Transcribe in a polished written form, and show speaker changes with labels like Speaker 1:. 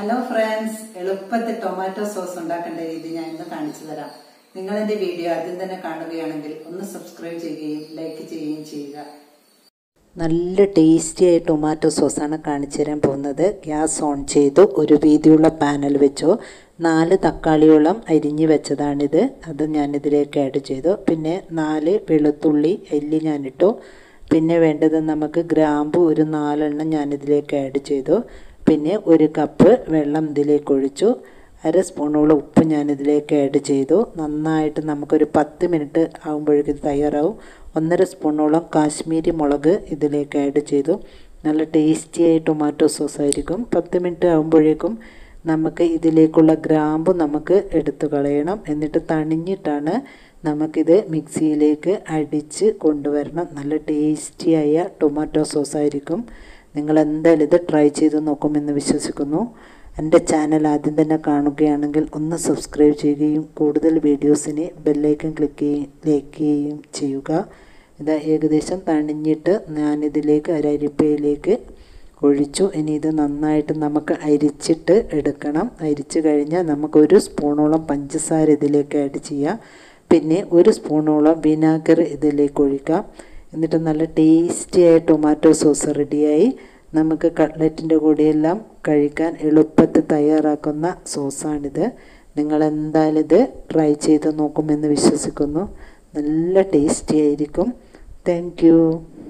Speaker 1: Hello friends, എളുപ്പത്തിൽ tomato sauce ഉണ്ടാക്കേണ്ട രീതി ഞാൻ ഇന്ന് കാണിച്ചു തരാം. നിങ്ങൾ എന്റെ വീഡിയോ ആദ്യം തന്നെ കാണുകയാണെങ്കിൽ ഒന്ന് സബ്സ്ക്രൈബ് ചെയ്യുകയും ലൈക്ക് ചെയ്യുകയും ചെയ്യുക.
Speaker 2: നല്ല ടേസ്റ്റിയായ ടൊമാറ്റോ സോസാണ് കാണിച്ചു തരാൻ പോകുന്നത്. ഗ്യാസ് ഓൺ ചെയ്തു ഒരു വീതിയുള്ള പാനൽ വെച്ചു. 4 തക്കാളിയോളം അരിഞ്ഞ് വെച്ചതാണിത്. അത് ഞാനിതിലേക്ക് ആഡ് ചെയ്തു. പിന്നെ 4 വെളുത്തുള്ളി അല്ലി ഞാനിട്ടു. പിന്നെ വേണ്ടത് നമുക്ക് ഗ്രാമ്പു ഒരു 4 എണ്ണം ഞാനിതിലേക്ക് ആഡ് ചെയ്തു. പിന്നെ 1 കപ്പ് വെള്ളം ഇതിലേക്ക് ഒഴിച്ചു. 1/2 സ്പൂണോളം ഉപ്പ് ഞാനിതിലേക്ക് ആഡ് ചെയ്തു. നന്നായിട്ട് നമുക്കൊരു 10 മിനിറ്റ് ആകുമ്പോഴേക്കും ഇത് തയ്യാറാവും. 1/2 സ്പൂണോളം കാശ്മീരി മുളക് ഇതിലേക്ക് ആഡ് ചെയ്തു. നല്ല ടേസ്റ്റിയായി ടൊമാറ്റോ സോസ് ആയിരിക്കും. 10 മിനിറ്റ് ആകുമ്പോഴേക്കും നമുക്ക് ഇതിലേക്കുള്ള ഗ്രാമ്പു നമുക്ക് എടുത്തു കളയണം. എന്നിട്ട് തണിഞ്ഞിട്ടാണ് നമുക്കിത് മിക്സിയിലേക്ക് അടിച്ച് കൊണ്ടുവരണം. നല്ല ടേസ്റ്റിയായ ടൊമാറ്റോ സോസ് ആയിരിക്കും. നിങ്ങൾ എന്തായാലും ഇത് ട്രൈ ചെയ്ത് നോക്കുമെന്ന് വിശ്വസിക്കുന്നു. എൻ്റെ ചാനൽ ആദ്യം തന്നെ കാണുകയാണെങ്കിൽ ഒന്ന് സബ്സ്ക്രൈബ് ചെയ്യുകയും കൂടുതൽ വീഡിയോസിന് ബെല്ലൈക്കൺ ക്ലിക്ക് ചെയ്യുകയും ചെയ്യുക. ഇത് ഏകദേശം തണിഞ്ഞിട്ട് ഞാനിതിലേക്ക് അരിപ്പയിലേക്ക് ഒഴിച്ചു. ഇനി ഇത് നന്നായിട്ട് നമുക്ക് അരിച്ചിട്ട് എടുക്കണം. അരിച്ച് കഴിഞ്ഞാൽ നമുക്ക് 1 സ്പൂണോളം പഞ്ചസാര ഇതിലേക്ക് ആഡ് ചെയ്യാം. പിന്നെ 1 സ്പൂണോളം വിനാഗർ ഇതിലേക്ക് ഒഴിക്കാം. എന്നിട്ട് നല്ല ടേസ്റ്റിയായ ടൊമാറ്റോ സോസ് റെഡിയായി. നമുക്ക് കട്ട്ലറ്റിൻ്റെ കൂടെയെല്ലാം കഴിക്കാൻ എളുപ്പത്തിൽ തയ്യാറാക്കുന്ന സോസാണിത്. നിങ്ങൾ എന്തായാലും ഇത് ട്രൈ ചെയ്ത് നോക്കുമെന്ന് വിശ്വസിക്കുന്നു. നല്ല ടേസ്റ്റി ആയിരിക്കും. Thank U.